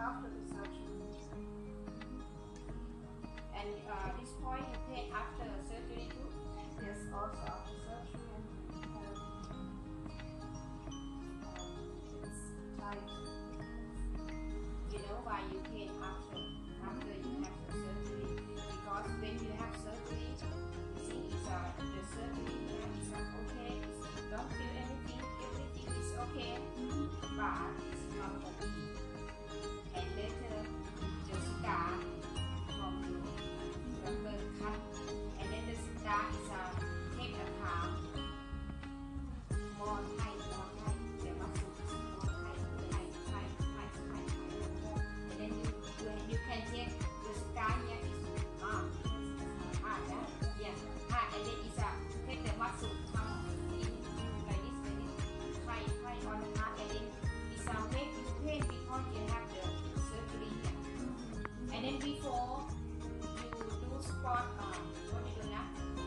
after the surgery. And this point you take after surgery too? Yes, also after surgery, and it's tight. You know why you pain after you have the surgery? Because when you have surgery, you see the surgery is okay, don't feel anything, everything is okay, but it's not okay. And later the scar from the bird cut, and then the scar is take a time more tight, the muscle is more tight, and then you can check the scar here is and then it's take the muscle come in like this, tight on the heart, and then it's make you pain because you have the surgery here. And then before you do sport, what do you do now?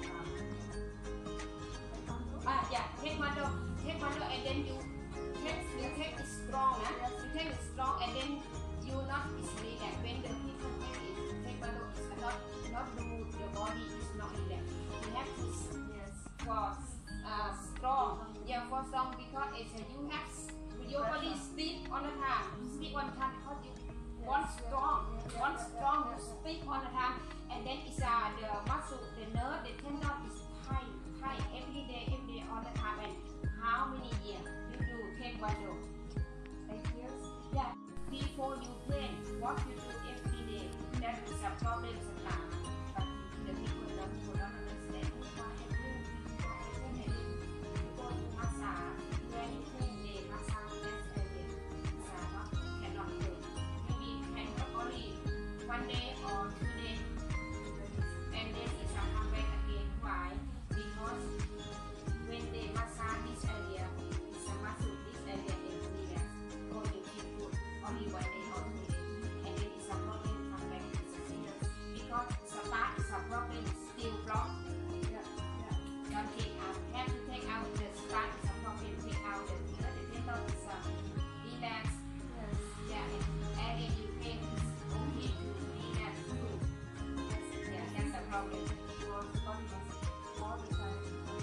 Taekwondo, and then you take it strong, you take it strong, and then you not easily that when the people take it, taekwondo is not move, the body is not relaxed. You have to for strong, for strong, because it's you have your body sleep on the time, because you want strong, you sleep on the time, and then it's the muscle, the nerve, the tendon is tight every day all the time. And how many years you do taekwondo? 8 years. Yeah. Before you pain, what you do every day, that is a problem sometimes. But the people don't understand why I pain. You go to massage, when you pain, they massage that area. Cannot pain. Maybe can only 1 day or 2 days, and then it's a come back again. Why? Because when they massage this area, it's a muscle, this area they relax. Or you keep put only 1 day or 2 days, and then it's a problem come back. It's a serious because start is a problem still blocked. Don't take out. Have to take out the start is a problem. Take out the tendon is relax. And then you pain is okay to relax too. That's the problem. All the time.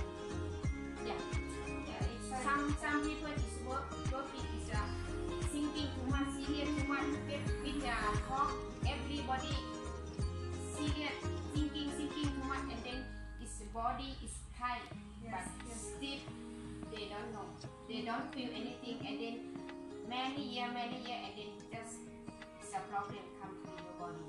Some people is working is thinking too much, serious too much, with talk, everybody serious, thinking too much, and then his body is tight, but stiff. They don't know, they don't feel anything, and then many year, and then just it's a problem come to your body.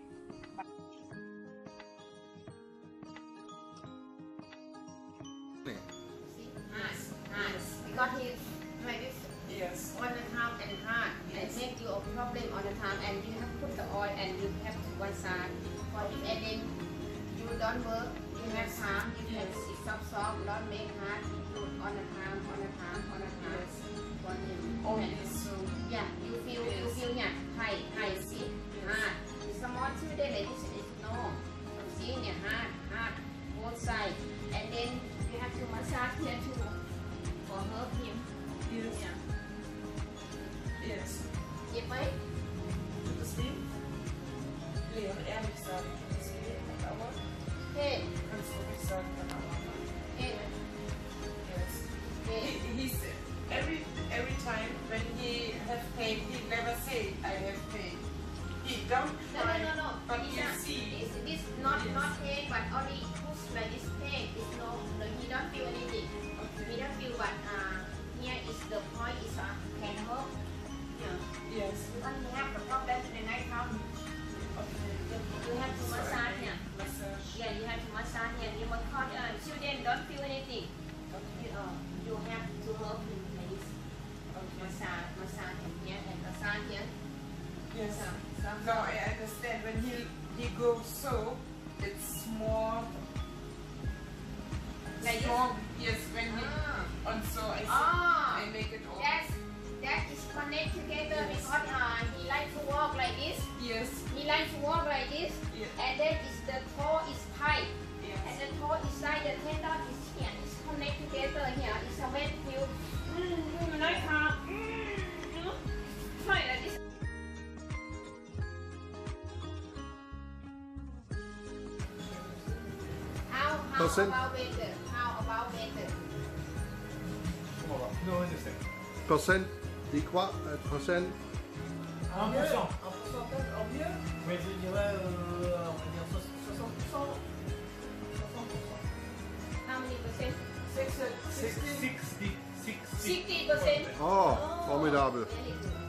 Because he like this on the time and hard, and make you a problem on the time, and you have to put the oil and you have to one side for him, and then you don't work, you have time, you can sit soft, don't make hard, you do on the time for him. So you feel tight, see, hard. Small 2 days like this is no, see, hard, both sides, and then you have to massage here too. For help him. Yes. Get right? Das Leben? Leon, ehrlich sagen, das geht nicht, aber kannst du nicht sagen, Yes. He's every time when he have pain, he never say I have pain. He don't cry. No. But It's you not, see. This not pain, but only push like this pain. It's no, he don't feel anything. He don't feel, but here is the point is can help. Yes. Because you have the problem in the night time. You have to massage here. Massage. You have to massage here. You must call children don't feel anything. You have to help him like this. Massage him here and massage here. Yes. Now I understand when he goes so, it's more like strong. Yes, when he on so I make it all. That is connect together because he likes to walk like this. Yes. He likes to walk like this. Yes. And then the toe is tight. Yes. And the toe is tight. The tendon is here. It's connect together here. It's a way to feel. Like this. Percent. How about better? How about better? Comment on va? Non, ouais, je sais. Percent. Dis quoi? Percent. 1%. Un pourcentage en mieux. Mais je dirais, on va dire 60%. 60%. How many percent? 60. 60. 60%. Oh, formidable. Very good.